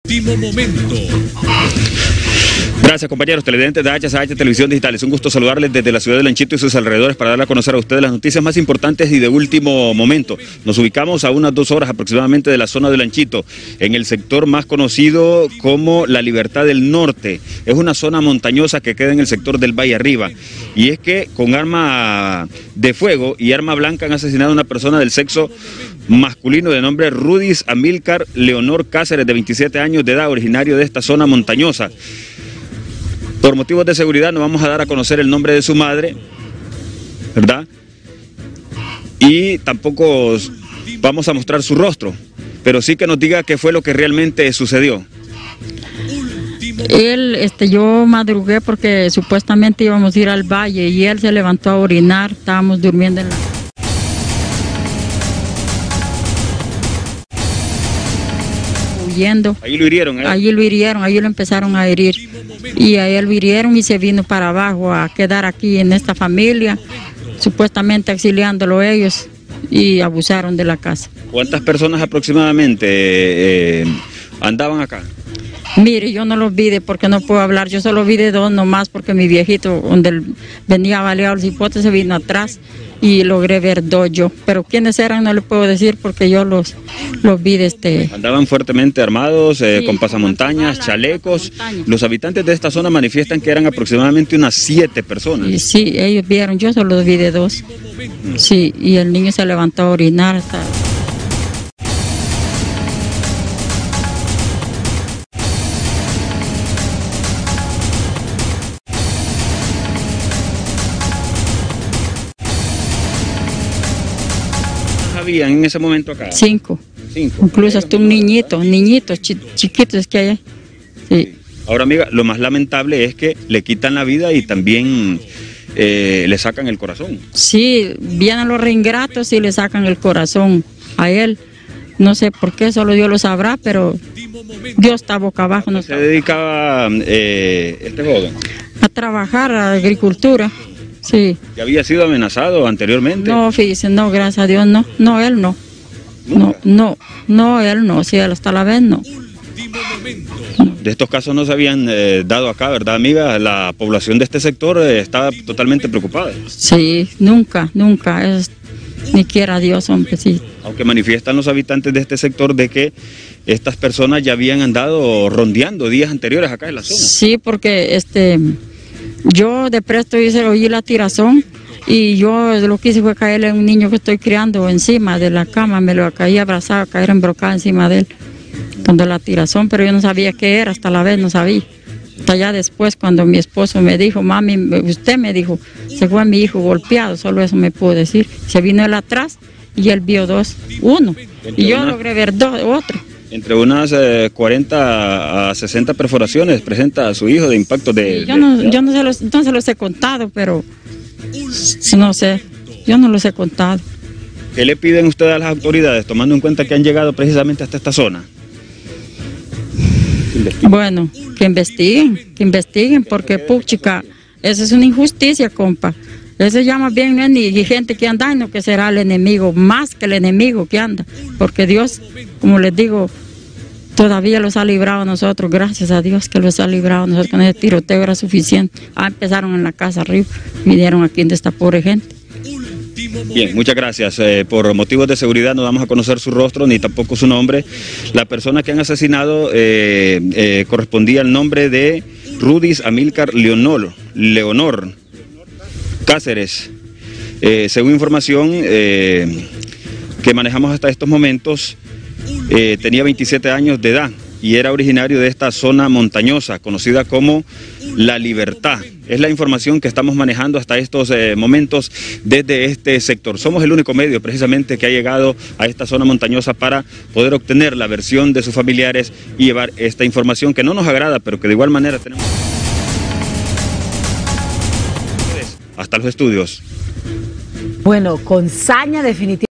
Último momento. Gracias, compañeros televidentes de HSH Televisión Digital. Es un gusto saludarles desde la ciudad de Lanchito y sus alrededores para darle a conocer a ustedes las noticias más importantes y de último momento. Nos ubicamos a unas 2 horas aproximadamente de la zona de Lanchito, en el sector más conocido como La Libertad del Norte. Es una zona montañosa que queda en el sector del Valle Arriba. Y es que con arma de fuego y arma blanca han asesinado a una persona del sexo masculino de nombre Rudis Amílcar Leonor Cáceres, de 27 años de edad, originario de esta zona montañosa. Por motivos de seguridad no vamos a dar a conocer el nombre de su madre, ¿verdad? Y tampoco vamos a mostrar su rostro, pero sí que nos diga qué fue lo que realmente sucedió. Yo madrugué porque supuestamente íbamos a ir al valle y él se levantó a orinar, estábamos durmiendo en la... Ahí lo hirieron, ¿eh? Allí lo hirieron, ahí lo empezaron a herir. Y a él lo hirieron y se vino para abajo a quedar aquí en esta familia, supuestamente auxiliándolo ellos, y abusaron de la casa. ¿Cuántas personas aproximadamente andaban acá? Mire, yo no los vi porque no puedo hablar, yo solo vi de 2 nomás porque mi viejito, donde él venía baleado el cipote, se vino atrás y logré ver 2 yo. Pero quiénes eran no le puedo decir porque yo los vi de este... ¿Andaban fuertemente armados, sí, con pasamontañas, chalecos? Los habitantes de esta zona manifiestan que eran aproximadamente unas 7 personas. Y sí, ellos vieron, yo solo vi de 2. Sí, y el niño se levantó a orinar hasta... ¿Habían en ese momento acá? 5. Incluso hasta un niñito, chiquitos que hay. Sí. Ahora, amiga, lo más lamentable es que le quitan la vida y también le sacan el corazón. Sí, vienen los reingratos y le sacan el corazón a él. No sé por qué, solo Dios lo sabrá, pero Dios está boca abajo. No ¿Se dedicaba este joven? A trabajar, a agricultura. Sí. ¿Que había sido amenazado anteriormente? No, fíjese, no, gracias a Dios, no. No, él no. No, él no, sí, él hasta la vez no. De estos casos no se habían dado acá, ¿verdad, amiga? La población de este sector está totalmente preocupada. Sí, nunca, ni quiera Dios, hombre, sí. Aunque manifiestan los habitantes de este sector de que estas personas ya habían andado rondeando días anteriores acá en la zona. Sí, porque yo de presto oí la tirazón y yo lo que hice fue caerle a un niño que estoy criando encima de la cama, me lo caí abrazado, caer embrocada encima de él, cuando la tirazón, pero yo no sabía qué era, hasta la vez no sabía. Hasta allá después cuando mi esposo me dijo, mami, usted me dijo, se fue mi hijo golpeado, solo eso me pudo decir. Se vino él atrás y él vio 2, 1, y yo logré ver 2, otro. Entre unas 40 a 60 perforaciones presenta a su hijo de impacto de... Yo no se los he contado, pero no sé, yo no los he contado. ¿Qué le piden ustedes a las autoridades, tomando en cuenta que han llegado precisamente hasta esta zona? Bueno, que investiguen, porque puchica, eso es una injusticia, compa. Eso ya más bien no es ni gente que anda, sino que será el enemigo, más que el enemigo que anda. Porque Dios, como les digo, todavía los ha librado a nosotros, gracias a Dios que los ha librado a nosotros, con ese tiroteo era suficiente. Empezaron en la casa arriba, vinieron aquí de esta pobre gente. Bien, muchas gracias. Por motivos de seguridad no vamos a conocer su rostro ni tampoco su nombre. La persona que han asesinado correspondía al nombre de Rudis Amílcar Leonor Cáceres. Según información que manejamos hasta estos momentos, tenía 27 años de edad y era originario de esta zona montañosa conocida como La Libertad. Es la información que estamos manejando hasta estos momentos desde este sector. Somos el único medio precisamente que ha llegado a esta zona montañosa para poder obtener la versión de sus familiares y llevar esta información que no nos agrada, pero que de igual manera tenemos hasta los estudios. Bueno, con saña definitiva.